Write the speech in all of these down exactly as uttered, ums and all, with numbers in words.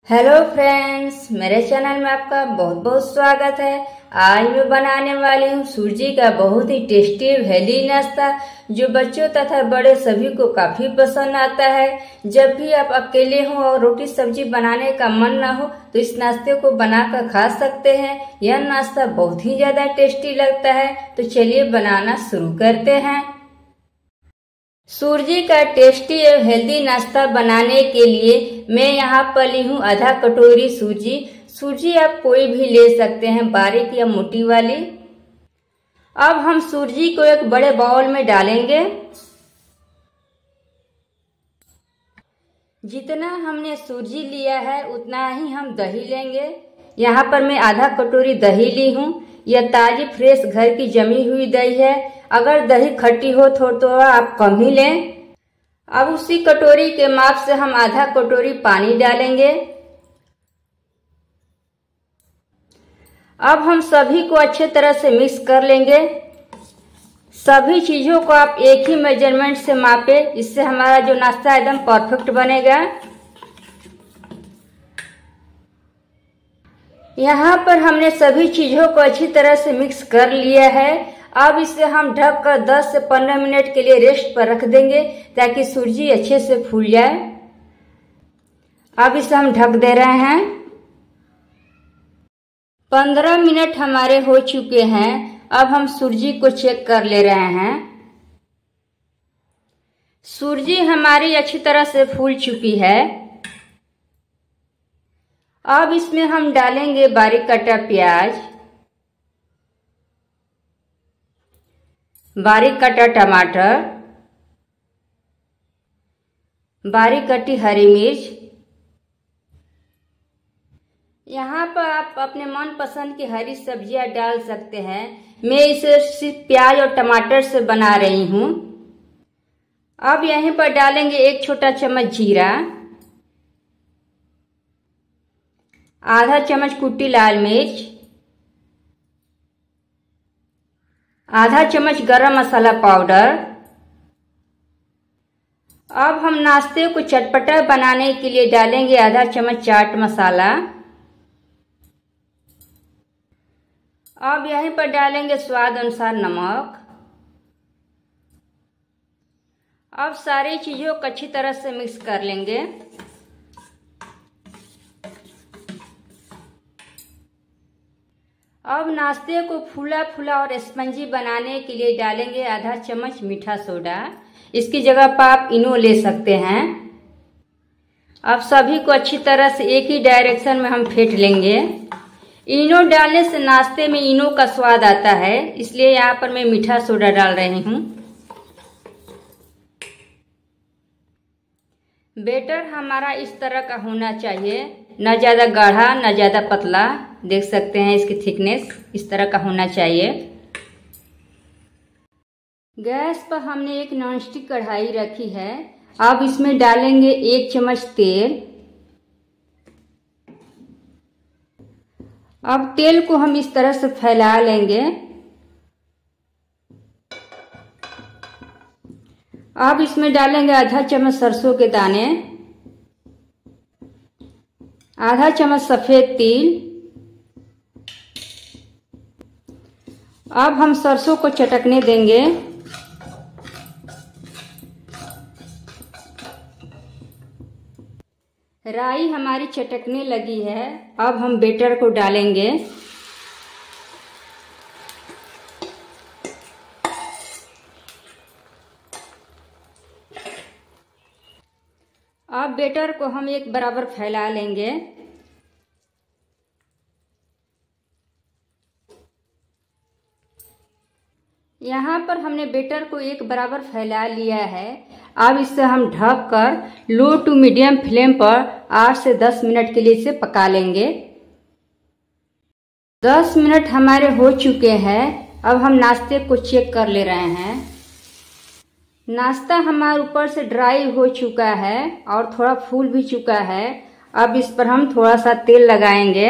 Hello friends, मेरे channel में आपका बहुत बहुत स्वागत है। आज मैं बनाने वाली हूँ सूजी का बहुत ही टेस्टी हेल्दी नाश्ता जो बच्चों तथा बड़े सभी को काफी पसंद आता है। जब भी आप अकेले हो और रोटी सब्जी बनाने का मन ना हो तो इस नाश्ते को बनाकर खा सकते हैं। यह नाश्ता बहुत ही ज्यादा टेस्टी लगता है। तो चलिए बनाना शुरू करते हैं। सूजी का टेस्टी और हेल्दी नाश्ता बनाने के लिए मैं यहाँ पर ली हूँ आधा कटोरी सूजी। सूजी आप कोई भी ले सकते हैं, बारीक या मोटी वाली। अब हम सूजी को एक बड़े बाउल में डालेंगे। जितना हमने सूजी लिया है उतना ही हम दही लेंगे। यहाँ पर मैं आधा कटोरी दही ली हूँ। यह ताजी फ्रेश घर की जमी हुई दही है। अगर दही खट्टी हो तो थोड़ा आप कम ही लें। अब उसी कटोरी के माप से हम आधा कटोरी पानी डालेंगे। अब हम सभी को अच्छे तरह से मिक्स कर लेंगे। सभी चीजों को आप एक ही मेजरमेंट से मापे, इससे हमारा जो नाश्ता एकदम परफेक्ट बनेगा। यहाँ पर हमने सभी चीजों को अच्छी तरह से मिक्स कर लिया है। अब इसे हम ढककर दस से पंद्रह मिनट के लिए रेस्ट पर रख देंगे ताकि सूजी अच्छे से फूल जाए। अब इसे हम ढक दे रहे हैं। पंद्रह मिनट हमारे हो चुके हैं। अब हम सूजी को चेक कर ले रहे हैं। सूजी हमारी अच्छी तरह से फूल चुकी है। अब इसमें हम डालेंगे बारीक कटा प्याज, बारीक कटा टमाटर, बारीक कटी हरी मिर्च। यहाँ पर आप अपने मन पसंद की हरी सब्जियां डाल सकते हैं। मैं इसे सिर्फ प्याज और टमाटर से बना रही हूँ। अब यहीं पर डालेंगे एक छोटा चम्मच जीरा, आधा चम्मच कुटी लाल मिर्च, आधा चम्मच गरम मसाला पाउडर। अब हम नाश्ते को चटपटा बनाने के लिए डालेंगे आधा चम्मच चाट मसाला। अब यहीं पर डालेंगे स्वाद अनुसार नमक। अब सारी चीजों को अच्छी तरह से मिक्स कर लेंगे। अब नाश्ते को फूला फूला और स्पंजी बनाने के लिए डालेंगे आधा चम्मच मीठा सोडा। इसकी जगह पर आप इनो ले सकते हैं। अब सभी को अच्छी तरह से एक ही डायरेक्शन में हम फेंट लेंगे। इनो डालने से नाश्ते में इनो का स्वाद आता है, इसलिए यहाँ पर मैं मीठा सोडा डाल रही हूँ। बैटर हमारा इस तरह का होना चाहिए, न ज्यादा गाढ़ा न ज्यादा पतला। देख सकते हैं इसकी थिकनेस इस तरह का होना चाहिए। गैस पर हमने एक नॉनस्टिक कढ़ाई रखी है। अब इसमें डालेंगे एक चम्मच तेल। अब तेल को हम इस तरह से फैला लेंगे। अब इसमें डालेंगे आधा चम्मच सरसों के दाने, आधा चम्मच सफेद तिल। अब हम सरसों को चटकने देंगे। राई हमारी चटकने लगी है। अब हम बैटर को डालेंगे। अब बैटर को हम एक बराबर फैला लेंगे। यहाँ पर हमने बैटर को एक बराबर फैला लिया है। अब इसे हम ढककर लो टू मीडियम फ्लेम पर आठ से दस मिनट के लिए इसे पका लेंगे। दस मिनट हमारे हो चुके हैं। अब हम नाश्ते को चेक कर ले रहे हैं। नाश्ता हमारे ऊपर से ड्राई हो चुका है और थोड़ा फूल भी चुका है। अब इस पर हम थोड़ा सा तेल लगाएंगे।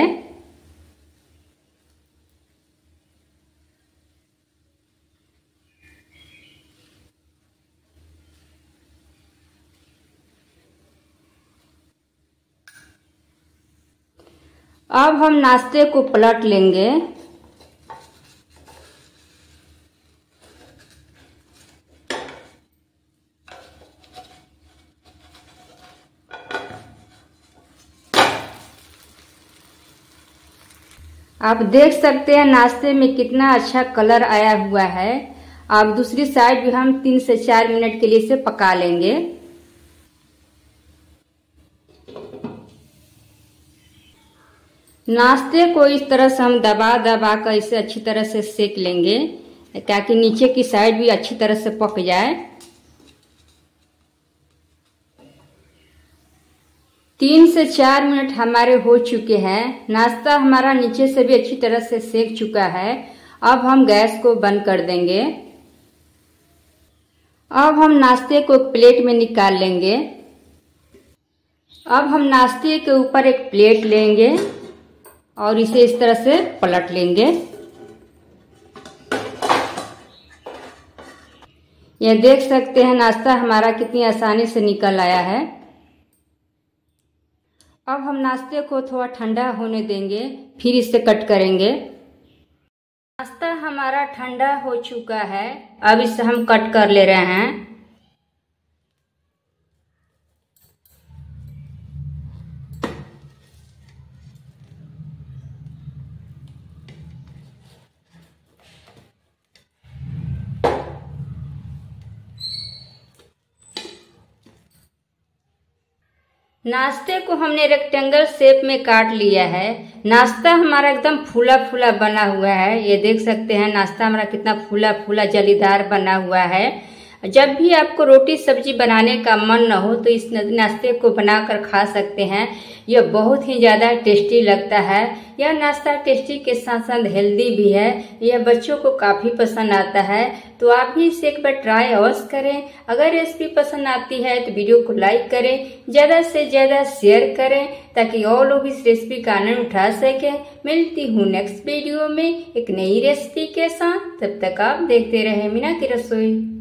अब हम नाश्ते को पलट लेंगे। आप देख सकते हैं नाश्ते में कितना अच्छा कलर आया हुआ है। अब दूसरी साइड भी हम तीन से चार मिनट के लिए इसे पका लेंगे। नाश्ते को इस तरह से हम दबा दबा कर इसे अच्छी तरह से सेक लेंगे ताकि नीचे की साइड भी अच्छी तरह से पक जाए। तीन से चार मिनट हमारे हो चुके हैं। नाश्ता हमारा नीचे से भी अच्छी तरह से सेक चुका है। अब हम गैस को बंद कर देंगे। अब हम नाश्ते को प्लेट में निकाल लेंगे। अब हम नाश्ते के ऊपर एक प्लेट लेंगे और इसे इस तरह से पलट लेंगे। यह देख सकते हैं नाश्ता हमारा कितनी आसानी से निकल आया है। अब हम नाश्ते को थोड़ा ठंडा होने देंगे, फिर इसे कट करेंगे। नाश्ता हमारा ठंडा हो चुका है। अब इसे हम कट कर ले रहे हैं। नाश्ते को हमने रेक्टेंगल शेप में काट लिया है। नाश्ता हमारा एकदम फूला फूला बना हुआ है। ये देख सकते हैं नाश्ता हमारा कितना फूला फूला जलीदार बना हुआ है। जब भी आपको रोटी सब्जी बनाने का मन न हो तो इस नाश्ते को बनाकर खा सकते हैं। यह बहुत ही ज़्यादा टेस्टी लगता है। यह नाश्ता टेस्टी के साथ साथ हेल्दी भी है। यह बच्चों को काफ़ी पसंद आता है, तो आप भी इसे एक बार ट्राई अवश्य करें। अगर रेसिपी पसंद आती है तो वीडियो को लाइक करें, ज़्यादा से ज़्यादा शेयर करें ताकि और लोग इस रेसिपी का आनंद उठा सकें। मिलती हूँ नेक्स्ट वीडियो में एक नई रेसिपी के साथ। तब तक आप देखते रहें मीना की रसोई।